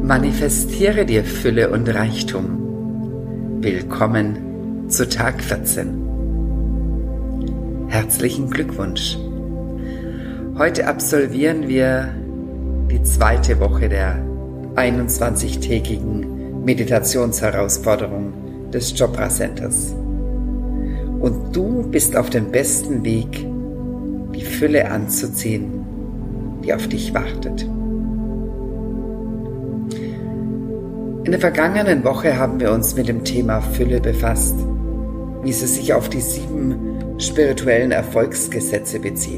Manifestiere dir Fülle und Reichtum. Willkommen zu Tag 14. Herzlichen Glückwunsch. Heute absolvieren wir die zweite Woche der 21-tägigen Meditationsherausforderung des Chopra Centers. Und du bist auf dem besten Weg, die Fülle anzuziehen, die auf dich wartet. In der vergangenen Woche haben wir uns mit dem Thema Fülle befasst, wie sie sich auf die 7 spirituellen Erfolgsgesetze bezieht.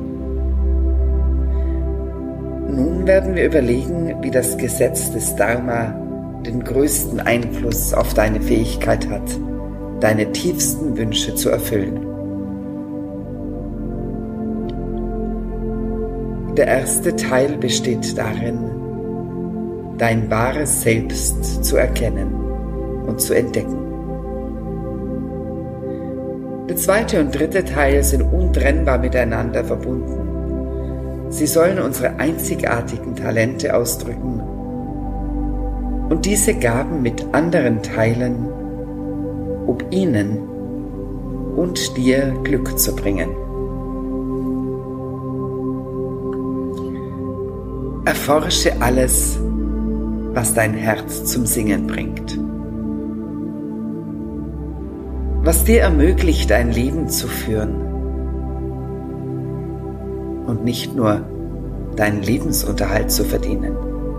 Nun werden wir überlegen, wie das Gesetz des Dharma den größten Einfluss auf deine Fähigkeit hat, deine tiefsten Wünsche zu erfüllen. Der erste Teil besteht darin, dein wahres Selbst zu erkennen und zu entdecken. Der zweite und dritte Teil sind untrennbar miteinander verbunden. Sie sollen unsere einzigartigen Talente ausdrücken und diese Gaben mit anderen teilen, um ihnen und dir Glück zu bringen. Erforsche alles, was dein Herz zum Singen bringt. Was dir ermöglicht, ein Leben zu führen und nicht nur deinen Lebensunterhalt zu verdienen.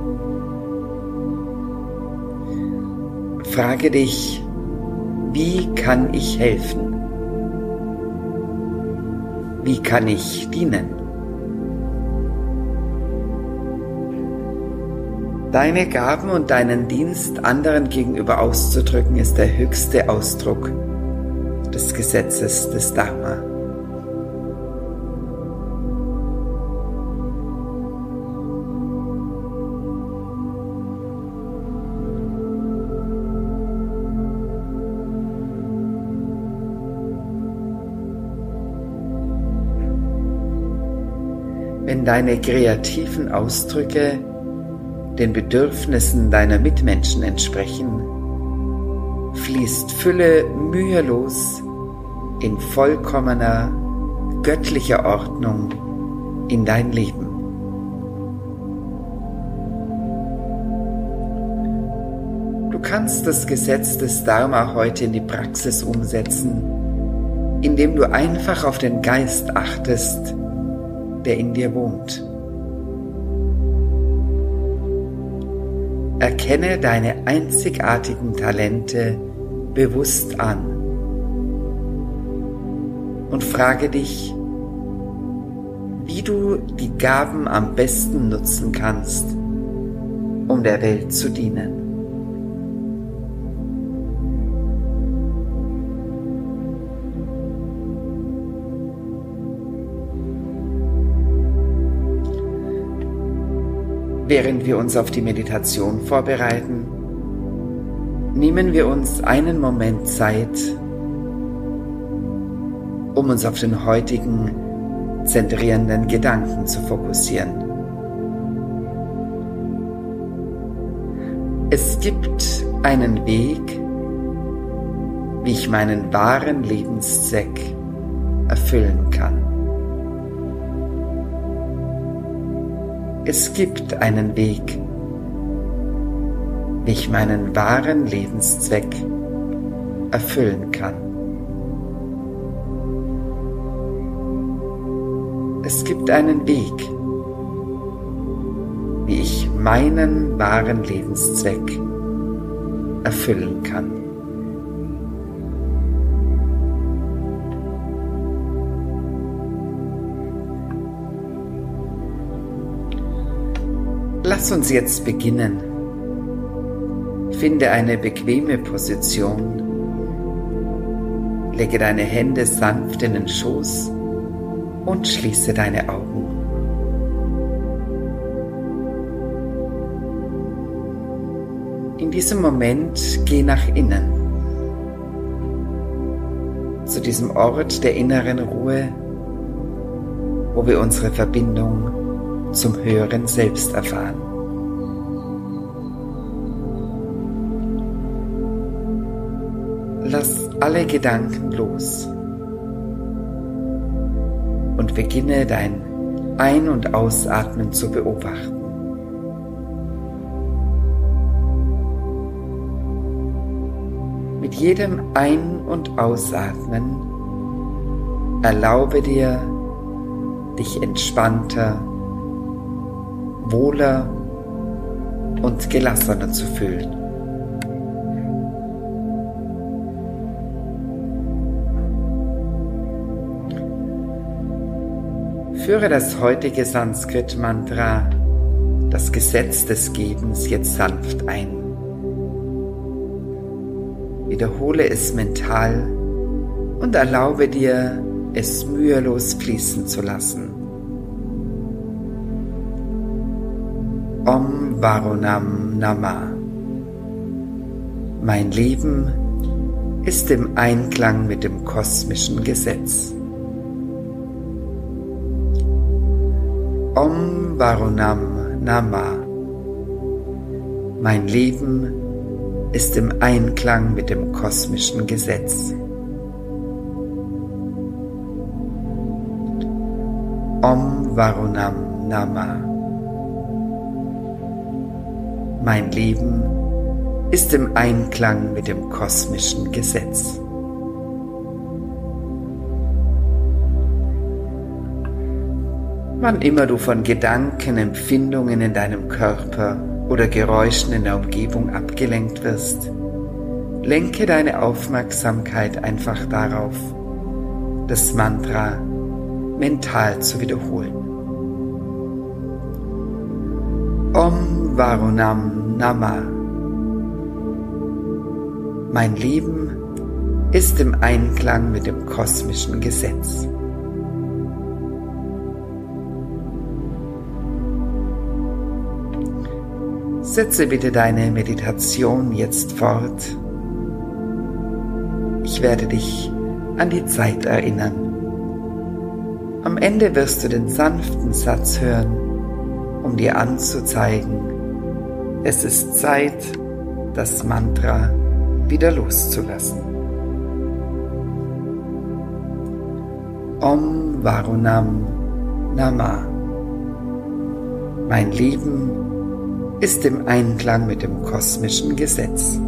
Frage dich, wie kann ich helfen? Wie kann ich dienen? Deine Gaben und deinen Dienst anderen gegenüber auszudrücken, ist der höchste Ausdruck des Gesetzes des Dharma. Wenn deine kreativen Ausdrücke den Bedürfnissen deiner Mitmenschen entsprechen, fließt Fülle mühelos in vollkommener, göttlicher Ordnung in dein Leben. Du kannst das Gesetz des Dharma heute in die Praxis umsetzen, indem du einfach auf den Geist achtest, der in dir wohnt. Erkenne deine einzigartigen Talente bewusst an und frage dich, wie du die Gaben am besten nutzen kannst, um der Welt zu dienen. Während wir uns auf die Meditation vorbereiten, nehmen wir uns einen Moment Zeit, um uns auf den heutigen zentrierenden Gedanken zu fokussieren. Es gibt einen Weg, wie ich meinen wahren Lebenszweck erfüllen kann. Es gibt einen Weg, wie ich meinen wahren Lebenszweck erfüllen kann. Es gibt einen Weg, wie ich meinen wahren Lebenszweck erfüllen kann. Lass uns jetzt beginnen. Finde eine bequeme Position. Lege deine Hände sanft in den Schoß und schließe deine Augen. In diesem Moment geh nach innen, zu diesem Ort der inneren Ruhe, wo wir unsere Verbindung zum höheren Selbst erfahren. Lass alle Gedanken los und beginne dein Ein- und Ausatmen zu beobachten. Mit jedem Ein- und Ausatmen erlaube dir, dich entspannter, wohler und gelassener zu fühlen. Führe das heutige Sanskrit-Mantra, das Gesetz des Gebens, jetzt sanft ein. Wiederhole es mental und erlaube dir, es mühelos fließen zu lassen. Om Varunam Namah. Mein Leben ist im Einklang mit dem kosmischen Gesetz. Om Varunam Namah. Mein Leben ist im Einklang mit dem kosmischen Gesetz. Om Varunam Namah. Mein Leben ist im Einklang mit dem kosmischen Gesetz. Wann immer du von Gedanken, Empfindungen in deinem Körper oder Geräuschen in der Umgebung abgelenkt wirst, lenke deine Aufmerksamkeit einfach darauf, das Mantra mental zu wiederholen. Om Varunam Namah. Mein Leben ist im Einklang mit dem kosmischen Gesetz. Setze bitte deine Meditation jetzt fort. Ich werde dich an die Zeit erinnern. Am Ende wirst du den sanften Satz hören, um dir anzuzeigen, es ist Zeit, das Mantra wieder loszulassen. Om Varunam Namah. Mein Leben ist im Einklang mit dem kosmischen Gesetz.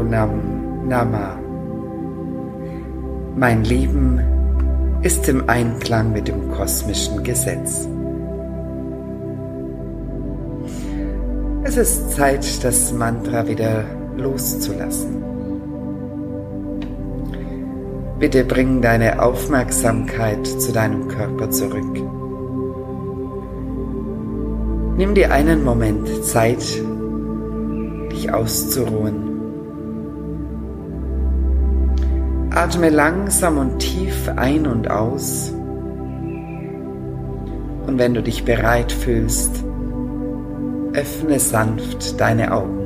Nam Nama. Mein Leben ist im Einklang mit dem kosmischen Gesetz. Es ist Zeit, das Mantra wieder loszulassen. Bitte bring deine Aufmerksamkeit zu deinem Körper zurück. Nimm dir einen Moment Zeit, dich auszuruhen. Atme langsam und tief ein und aus. Und wenn du dich bereit fühlst, öffne sanft deine Augen.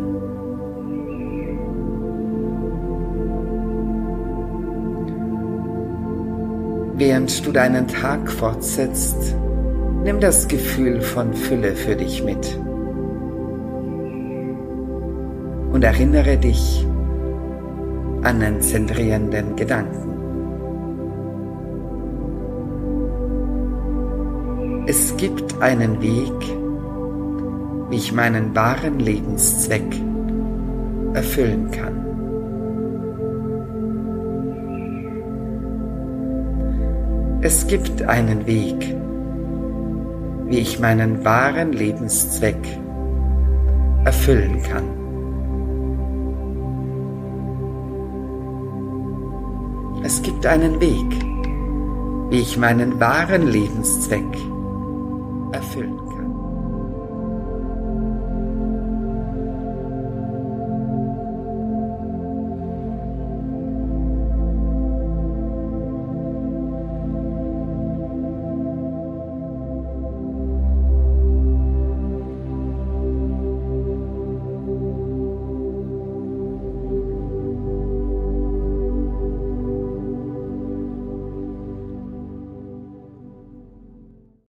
Während du deinen Tag fortsetzt, nimm das Gefühl von Fülle für dich mit. Und erinnere dich an den zentrierenden Gedanken. Es gibt einen Weg, wie ich meinen wahren Lebenszweck erfüllen kann. Es gibt einen Weg, wie ich meinen wahren Lebenszweck erfüllen kann. Es gibt einen Weg, wie ich meinen wahren Lebenszweck erfüllen kann.